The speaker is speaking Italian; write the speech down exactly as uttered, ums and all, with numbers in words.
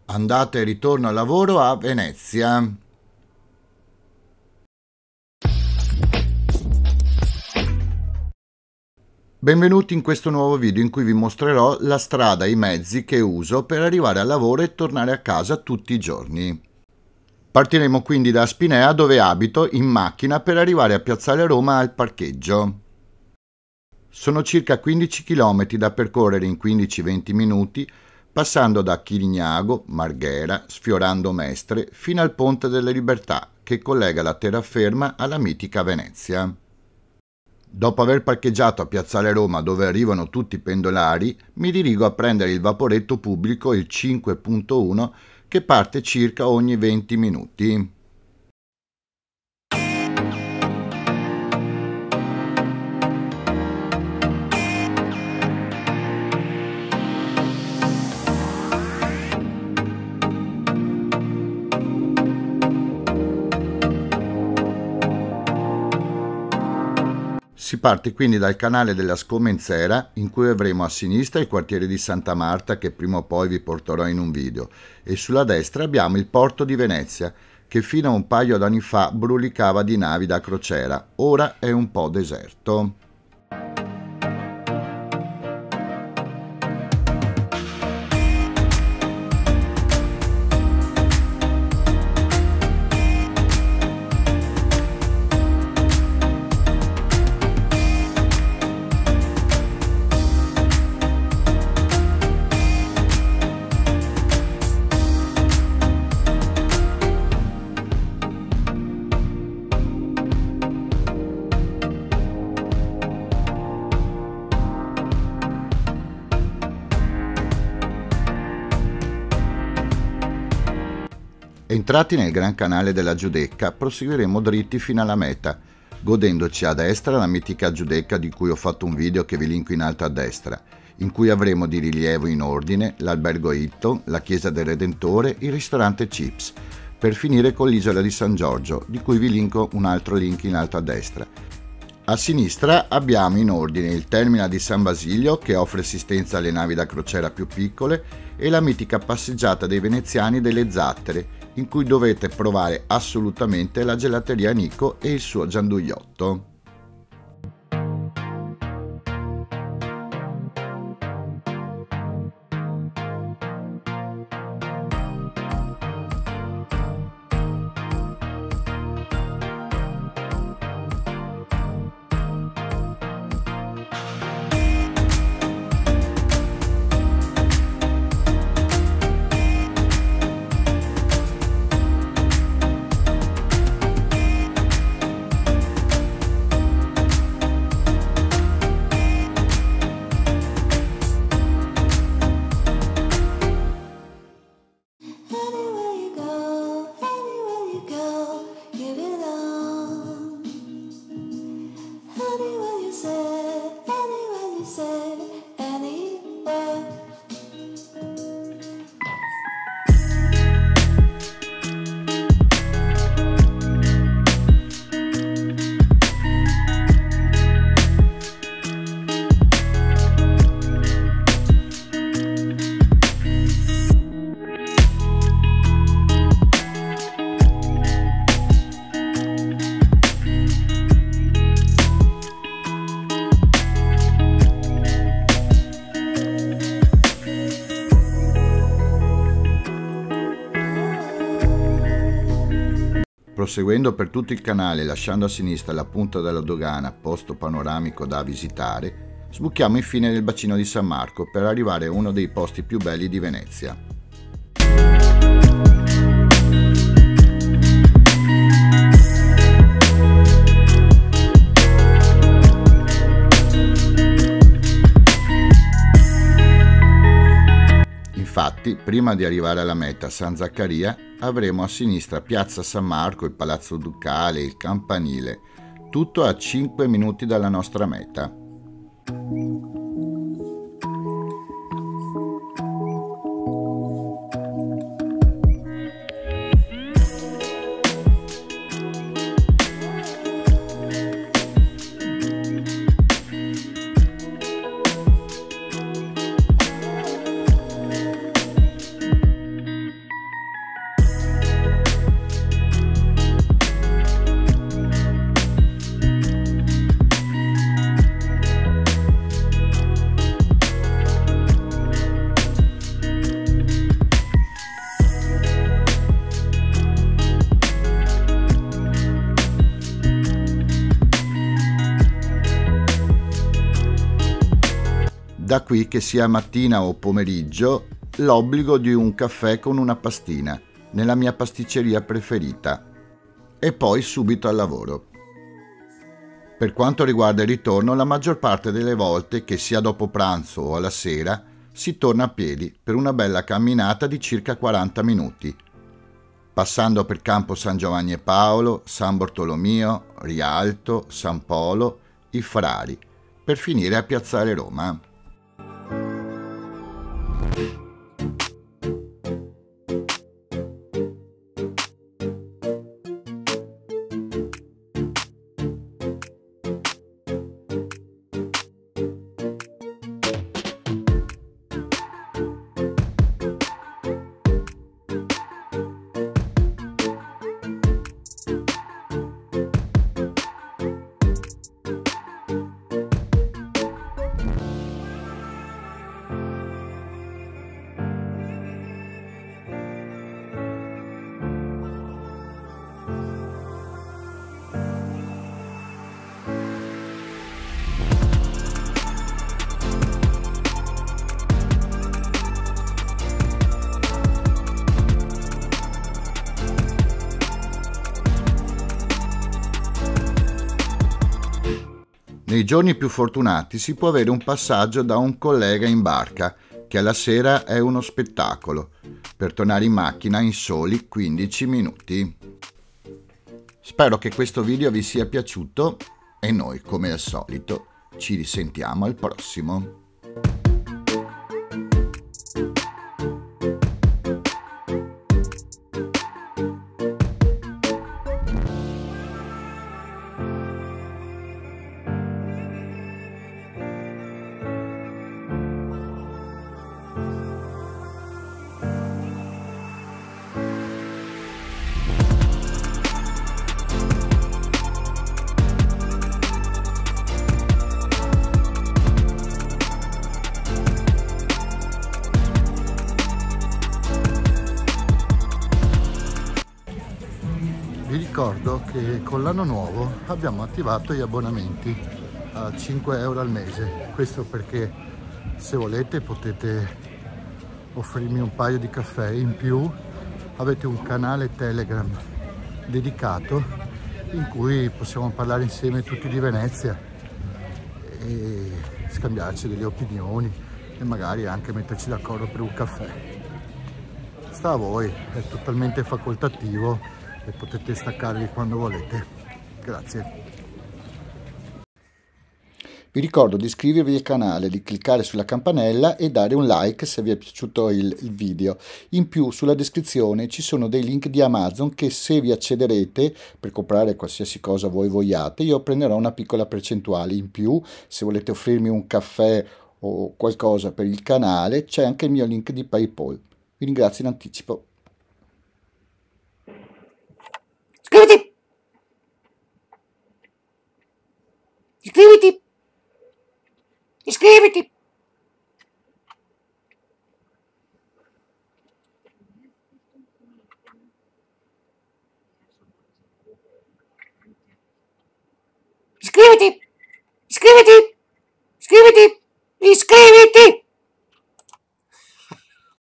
Andata e ritorno al lavoro a Venezia. Benvenuti in questo nuovo video in cui vi mostrerò la strada e i mezzi che uso per arrivare al lavoro e tornare a casa tutti i giorni. Partiremo quindi da Spinea, dove abito, in macchina per arrivare a Piazzale Roma al parcheggio. Sono circa quindici chilometri da percorrere in quindici venti minuti, passando da Chirignago, Marghera, sfiorando Mestre, fino al Ponte delle Libertà, che collega la terraferma alla mitica Venezia. Dopo aver parcheggiato a Piazzale Roma, dove arrivano tutti i pendolari, mi dirigo a prendere il vaporetto pubblico, il cinque punto uno, che parte circa ogni venti minuti. Si parte quindi dal canale della Scomenzera, in cui avremo a sinistra il quartiere di Santa Marta, che prima o poi vi porterò in un video, e sulla destra abbiamo il porto di Venezia, che fino a un paio d'anni fa brulicava di navi da crociera, ora è un po' deserto. Entrati nel Gran Canale della Giudecca, proseguiremo dritti fino alla meta, godendoci a destra la mitica Giudecca di cui ho fatto un video che vi linko in alto a destra, in cui avremo di rilievo in ordine l'albergo Hilton, la chiesa del Redentore, il ristorante Chips, per finire con l'isola di San Giorgio, di cui vi linko un altro link in alto a destra. A sinistra abbiamo in ordine il terminal di San Basilio, che offre assistenza alle navi da crociera più piccole, e la mitica passeggiata dei veneziani delle Zattere, in cui dovete provare assolutamente la gelateria Nico e il suo gianduiotto. Proseguendo per tutto il canale, lasciando a sinistra la punta della dogana, posto panoramico da visitare, sbuchiamo infine nel bacino di San Marco per arrivare a uno dei posti più belli di Venezia. Infatti, prima di arrivare alla meta San Zaccaria, avremo a sinistra Piazza San Marco, il Palazzo Ducale, il Campanile, tutto a cinque minuti dalla nostra meta. da qui che sia mattina o pomeriggio l'obbligo di un caffè con una pastina nella mia pasticceria preferita e poi subito al lavoro. Per quanto riguarda il ritorno, la maggior parte delle volte, che sia dopo pranzo o alla sera, si torna a piedi per una bella camminata di circa quaranta minuti, passando per Campo San Giovanni e Paolo, San Bartolomeo, Rialto, San Polo, i Frari, per finire a Piazzale Roma. Nei giorni più fortunati si può avere un passaggio da un collega in barca, che alla sera è uno spettacolo, per tornare in macchina in soli quindici minuti. Spero che questo video vi sia piaciuto e noi, come al solito, ci risentiamo al prossimo. Vi ricordo che con l'anno nuovo abbiamo attivato gli abbonamenti a cinque euro al mese. Questo perché se volete potete offrirmi un paio di caffè in più. Avete un canale Telegram dedicato in cui possiamo parlare insieme tutti di Venezia e scambiarci delle opinioni e magari anche metterci d'accordo per un caffè. Sta a voi, è totalmente facoltativo e potete staccarli quando volete. Grazie. Vi ricordo di iscrivervi al canale, di cliccare sulla campanella e dare un like se vi è piaciuto il, il video. In più sulla descrizione ci sono dei link di Amazon che, se vi accederete per comprare qualsiasi cosa voi vogliate, io prenderò una piccola percentuale. In più, se volete offrirmi un caffè o qualcosa per il canale, c'è anche il mio link di PayPal. Vi ringrazio in anticipo. Iscriviti! Iscriviti! Iscriviti! Iscriviti! Iscriviti! Iscriviti! Iscriviti!